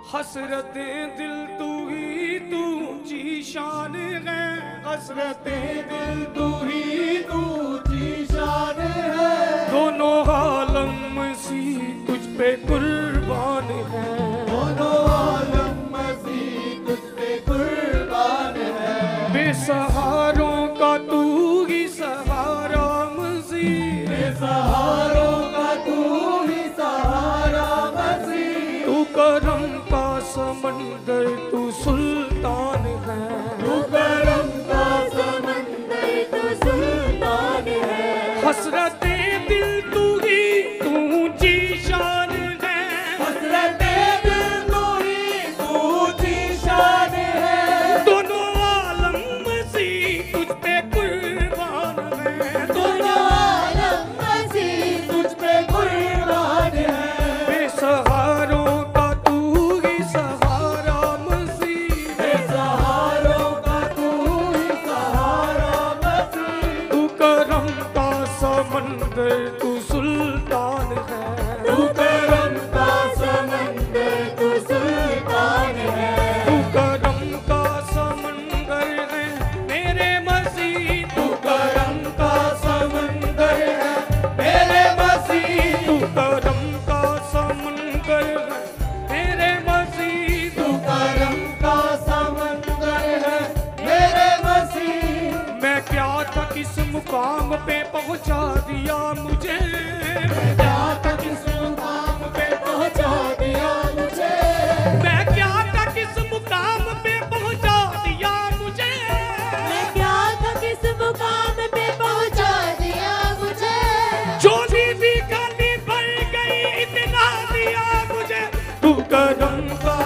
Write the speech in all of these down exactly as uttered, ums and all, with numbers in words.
हसरतें दिल तू ही तू ऊंची शान है, हसरतें दिल तू ही तू ऊंची शान है। दोनों आलम मसीह तुझ पे कुर्बान है, दोनों आलम मसीह तुझ पे कुर्बान है। बेसहारों का तू ही सहारा मसीह, बेसहारों का तू ही सहारा मसीह। तू करम का समंदर तू सुल्तान है, तू करम का समंदर तू सुल्तान है। हसरतें दिल तू ही तू ऊंची शान है, हसरतें दिल तू ही तू ऊंची शान है। दोनों आलम मसीह तुझ पे कुर्बान है, दोनों आलम मसीह तुझ पे कुर्बान है। बेसहारों का तू ही सहारा मसीह, बेसहारों का तू ही सहारा मसीह। तू करम का समंदर तू सुल्तान है, तू करम का समंदर तू सुल्तान है। तू करम का समंदर है मेरे मसीह, तू करम का समंदर है मेरे मसीह। तू करम का समंदर है मेरे मसीह, तू करम का समंदर है मेरे मसीह। मैं क्या था किस मुकाम पे पहुंचा दिया मुझे, क्या तक इस मुकाम पे पहुंचा दिया मुझे। मैं क्या था किस मुकाम पे पहुंचा दिया मुझे, मैं क्या तक इस मुकाम पे पहुंचा दिया मुझे। झोली भी खाली भर गई इतना दिया मुझे। तू करम का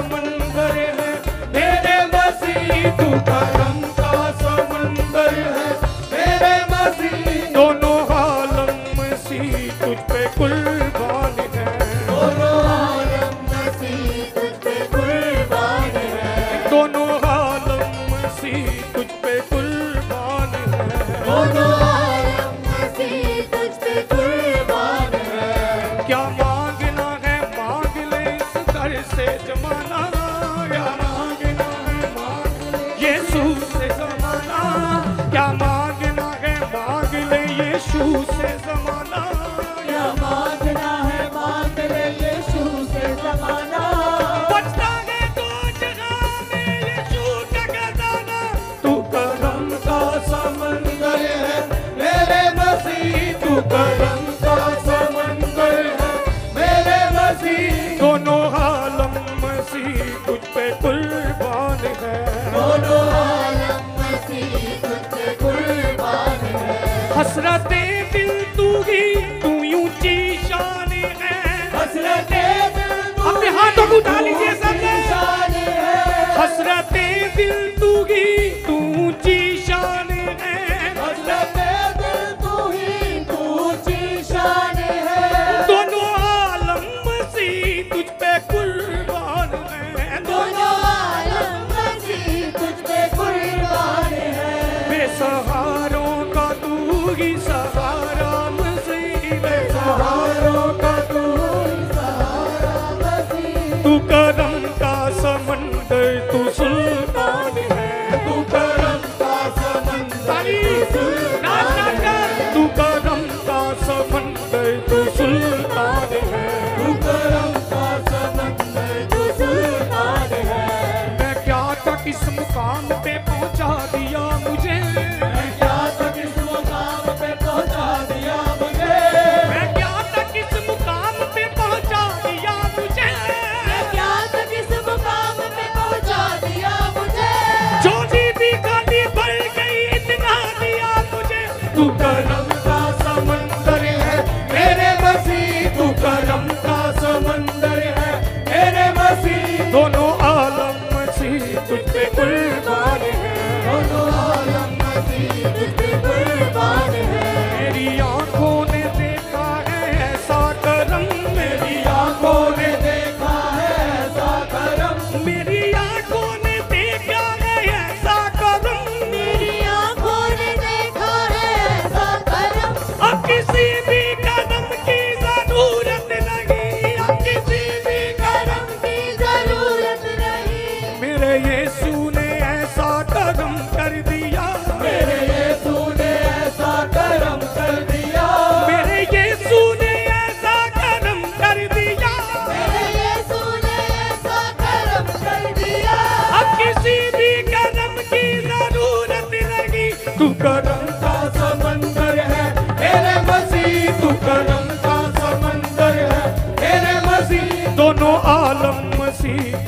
समंदर है मेरे मसीह, तू करम का समंदर है मेरे मसीह। दोनों आलम मसीह तुझ पे कुर्बान है, दोनों आलम मसीह तुझ पे कुर्बान है। दोनों आलम मसीह तुझ पे कुर्बान है। दोनों आलम मसीह तुझ पे कुर्बान है। क्या मांगना है मांग ले इस घर से जमाना, क्या मांगना है मांग ले यीशु से जमाना, क्या मांगना है मांग ले यीशु से जमाना। क्या मांगना है मांग ले यीशु से ज़माना। बचता है तो जगह में यीशु का खजाना, तू करम का समंदर है मेरे मसीह। तू करम का समंदर है मेरे मसीह। दोनों आलम मसीह तुझ पे कुर्बान है, दोनों आलम मसीह तुझ पे कुर्बान है। हसरतें दिल तू ही तू ऊंची शान है। हसरतें दिल तू अपने हाथों को उठा लीजिए ऊंची सबने। शान है। हसरतें दिल तू ही तू ऊंची शान है, हसरतें दिल तू ही तू ऊंची शान है। दोनों आलम मसीह तुझ पे कुर्बान है, दोनों आलम मसीह तुझ पे कुर्बान है। बेसहारों का तू ही सहारा मसीह, सहारों का तू ही सहारा मसीह। तू करम का समंदर तू सुल्तान है, तू करम का समंदर तू नाच नाच सुल्तान है। कर। तू करम का समंदर तू सुल्तान है, तू करम का समंदर तू सुल्तान है। मैं क्या था किस मुकाम पे पहुंचा दिया मुझे, क्या तक इस मुकाम पे पहुंचा दिया मुझे। मैं क्या था किस मुकाम पे पहुंचा दिया मुझे। क्या तक इस मुकाम पे पहुंचा दिया मुझे। झोली भी खाली भर गई इतना दिया मुझे। तू करम का समंदर है मेरे मसीह, तू करम का समंदर है मेरे मसीह। दोनों आलम मसीह तुझ पे कुर्बान है, दोनों आलम मसीह तुझ पे कुर्बान है। मेरी आंखों ने देखा है ऐसा करम, मेरी आंखों ने देखा है ऐसा करम। मेरी आंखों ने देखा है ऐसा करम, मेरी आंखों ने देखा है ऐसा करम। अब किसी भी कदम की जरूरत नहीं, अब किसी भी करम की जरूरत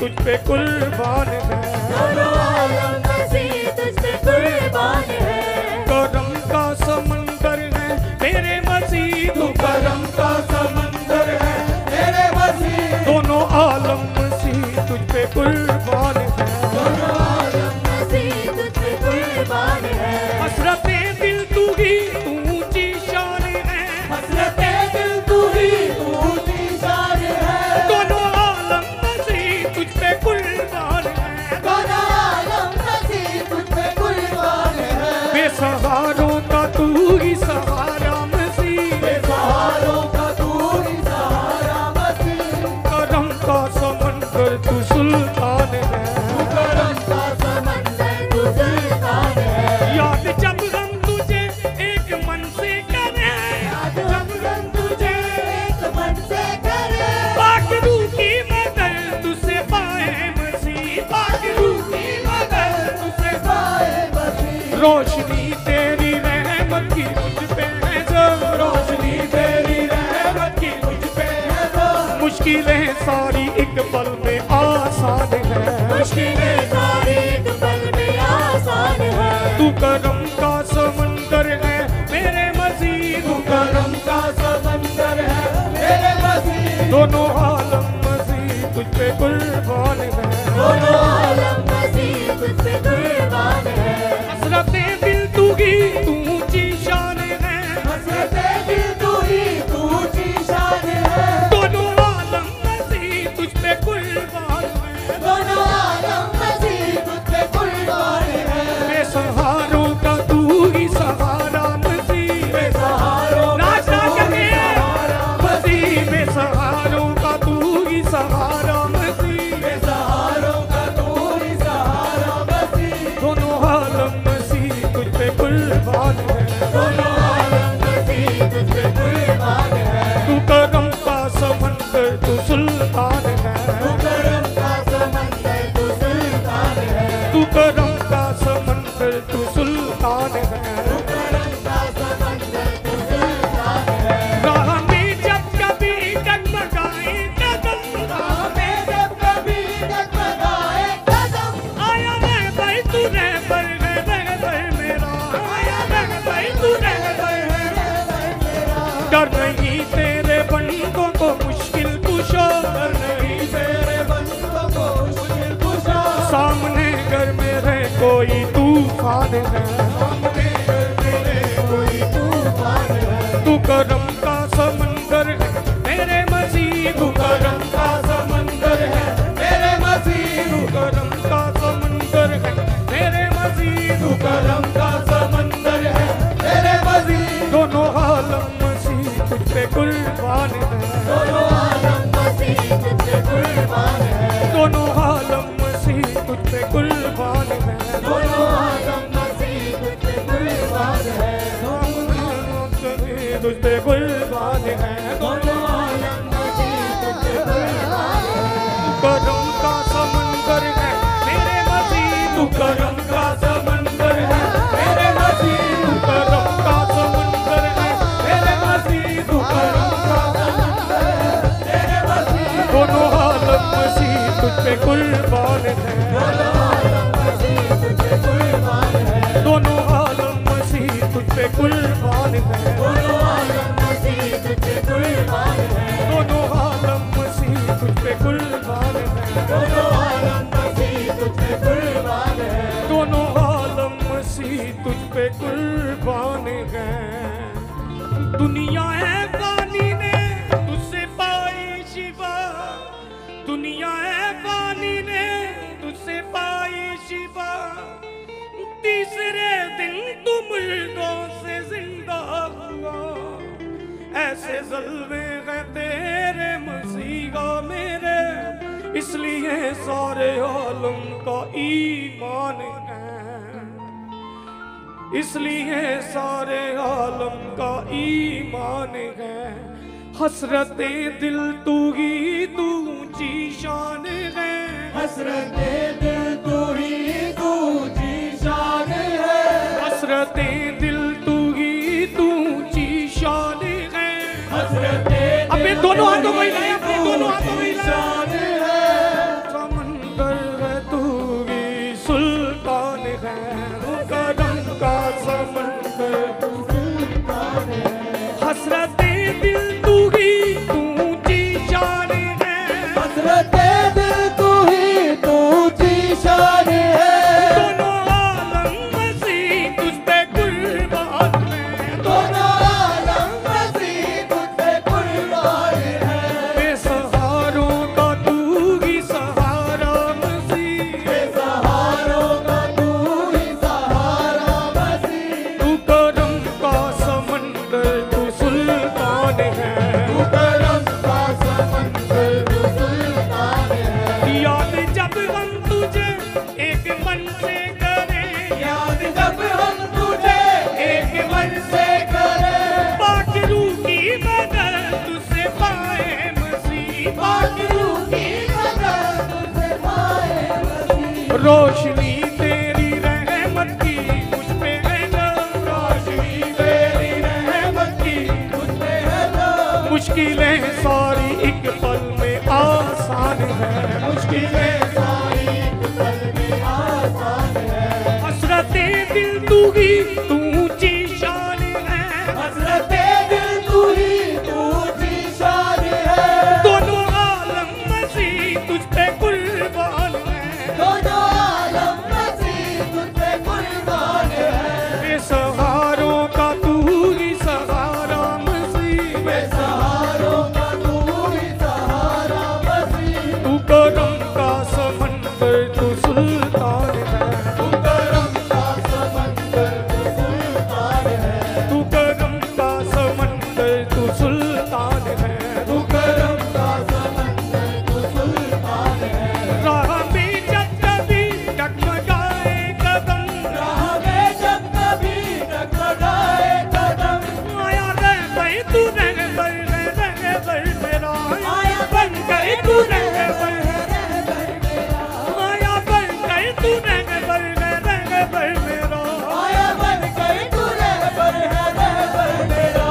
तुझ पे कुर्बान है। दोनों आलम मसीह तुझ पे कुर्बान है। करम का समंदर है मेरे मसीह तू करम का समंदर है मेरे मसीह। दोनों आलम मसीह तुझ पे कुर्बान है। दोनों आलम मसीह तुझ पे कुर्बान है। हसरते दिल तू ही तू ऊंची शान है। हसरते दिल तू ही तू ऊंची शान है। दोनों आलम मसीह तुझ पे कुर्बान है। दोनों आलम मसीह तुझ पे कुर्बान है। बेसहारों का तू ही सहारा मसीह। बेसहारों का तू ही सहारा मसीह। करम का समंदर तू सुल्तान है। करम का समंदर तू सुल्तान है। याद जब हम तुझे एक मन से करें। याद हम हम तुझे एक मन से करें। पाक रूह की मदद तुझसे पाए मसीह। पाक रूह की मदद तुझसे पाए मसीह। रोशनी तेरी रहमत की मुझ पे है जब। रोशनी तेरी रहमत की मुझ पे है जब। मुश्किलें सारी एक पल में आसान है। मुश्किलें सारी एक पल में आसान है। तू करम का समंदर है मेरे मसीह। तू करम का समंदर है मेरे मसीह। दोनों आलम मसीह तुझ पे कुर्बान है। दोनों आलम मसीह तुझ पे कुर्बान है। हसरते दिल तू ही तू ऊंची शान है। हसरते दिल तू ही तू ऊंची शान है। दोनों आलम मसीह तुझ पे कुर्बान है। दोनों आलम मसीह तुझ पे कुर्बान है। बेसहारों का तू ही सहारा मसीह। बेसहारों का नाच ना तू ही करके सहारा मसीह। बेसहारों का तू ही सहारा मसीह। बेसहारों का तू ही सहारा मसीह। दोनों आलम मसीह तुझ पे कुर्बान है। दोनों आलम मसीह तुझ पे कुर्बान है। तू करम का समंदर तू सुल्तान है। करम का समंदर तू सुल्तान है। तू करम का समंदर तू सुल्तान है। करम का समंदर तू सुल्तान है। राह में जब कभी डगमगाए कदम। हमें जब कभी डगमगाए कदम। आया मैं भाई तू रहबर है रहबर मेरा। आया मैं भाई तू रहबर है। डर नहीं तेरे बंदों को मुश्किल कुशा। डर नहीं तेरे बंदों को मुश्किल कुशा। सामने घर मेरे कोई तूफान है। सामने घर मेरे कोई तूफान है। तू करम का समंदर है मेरे मसीह। तू करम का समंदर है मेरे मसीह। तू करम का समंदर है मेरे मसीह। तू करम का समंदर है मेरे मसीह। दोनों आलम मसीह तुझ पे कुर्बान है। दोनों आलम मसीह तुझ पे कुर्बान है। दोनों आलम मसीह तुझ पे कुर्बान है। दोनों आलम मसीह तुझ पे कुर्बान है। तुझ पे कुर्बान है। दोनों आलम मसीह तुझ पे कुर्बान है। करम का समंदर है मेरे मसीह। तू करम का समंदर है मेरे मसीह। तू करम का समंदर है मेरे मसीह। तू करम का समंदर है मेरे मसीह। दोनों आलम मसीह तुझ पे कुर्बान है। दोनों आलम मसीह तुझ पे कुर्बान है। दोनों आलम मसीह तुझ पे कुर्बान है। दोनों आलम मसीह तुझ पे कुर्बान है। दोनों आलम मसीह तुझ पे कुर्बान है। दोनों आलम मसीह तुझ पे कुर्बान है। दोनों आलम मसीह तुझ पे कुर्बान है। दुनिया है फानी ने तुझसे पाई शिवा। दुनिया है फानी ने तुझसे पाई शिवा। तीसरे दिन तू मुर्दों से जिंदा हुआ। ऐसे जलवे हैं तेरे मसीहा मेरे। इसलिए सारे आलम का ईमान है। इसलिए सारे आलम का ईमान है। हसरते दिल तू ही तू ऊंची शान है। हसरते दिल तू ही तू ऊंची शान है। हसरते दिल तू ही तू ऊंची शान है। हसरते अपने दोनों हाथों को हिलाएं, अपने दोनों हाथों को हिलाएं। शान है। समंदर जब हम तुझे एक मन से करें, याद जब हम तुझे एक मन से करें, पाक रूह की मदद तुझसे पाए मसीह, पाक रूह की मदद तुझसे पाए मसीह। रोशनी तेरी रहमत की मुझ पे है ना, रोशनी तेरी रहमत की मुझ पे है ना, मुश्किलें सारी एक पल में आसान है, मुश्किलें सारी एक पल में आसान है। हसरते दिल तू ही तू ऊंची शान है, हज़रते दिल तू ही तू ऊंची शान है, दोनों आलम मसीह तुझ पे कुर्बान है, दोनों आलम मसीह तुझ पे कुर्बान है। बेसहारों का तू ही सहारा मसीह, बेसहारों का तू ही सहारा मसीह, तू करम का समंदर तू सुल्तान है, तू करम का समंदर तू सुल्तान है, तू करम का समंदर तू सुल्तान है, तू करम का समंदर तू सुल्तान है। राह में जब कभी डगमगाए कदम, राह में जब कभी डगमगाए कदम, आया रहबर तू रहबर है, रहबर मेरा आया बन गए तू रहबर है, रहबर मेरा, आया बन गए तू रहबर है, रहबर मेरा आया बन गए तू रहबर है, रहबर मेरा।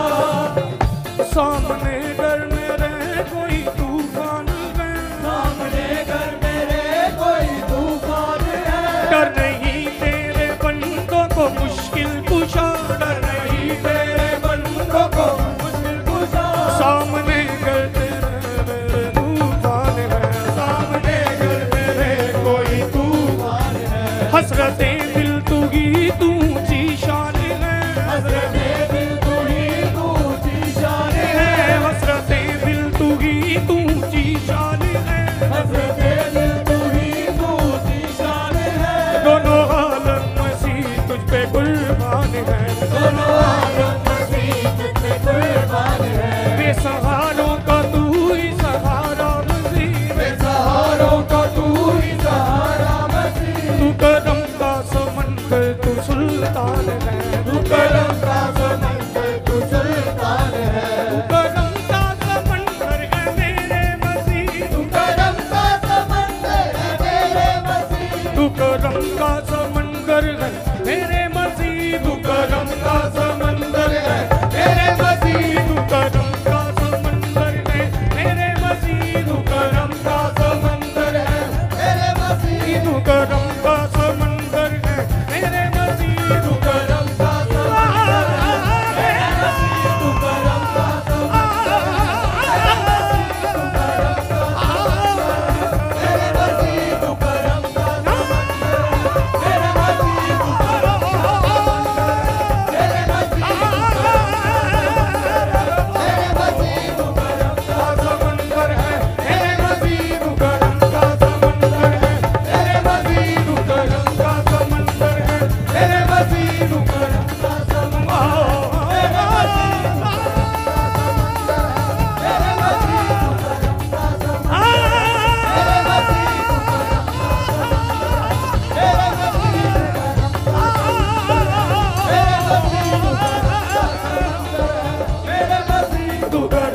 सामने घर मेरे कोई तूफान है, सामने घर मेरे कोई तूफान है, डर नहीं तेरे बंदों को मुश्किल कुशा, डर नहीं तेरे बंदों को मुश्किल कुशा। सामने घर तेरे मेरे तूफान है, सामने घर मेरे कोई तूफान है, हसरते दिल तू ही तू ऊंची शान है, हज़रते दिल तू ही तू ऊंची शान है, हसरते दिल तू ही तू ऊंची शान है, हज़रते दिल तू ही तू ऊंची शान है, दोनों आलम मसीह तुझ पे कुर्बान है, दोनों आलम मसीह तुझ पे कुर्बान है। बेसहारों का तू ही सहारा मसीह, बेसहारों का तू ही सहारा मसीह, तू करम का समंदर तू सुल्तान है, तू करम का समंदर तू सुल्तान है, तू करम का समंदर है मेरे मसीह, तू करम का समंदर है मेरे मसीह, तू करम का समंदर है मेरे मसीह, तू करम का समंदर है मेरे मसीह, तू करम का समंदर है मेरे मसीह, तू करम का समंदर है मेरे मसीह, तू करम का समंदर है मेरे मसीह, तू करम का समंदर है मेरे मसीह, तू करम का मेरे मसीह, तू करम का मेरे मसीह, तू करम मेरे मसीह, मेरे मसीह, तू करम का समंदर है मेरे मसीह, तू करम का समंदर है मेरे मसीह, तू करम का समंदर है मेरे मसीह, तू करम का तू कर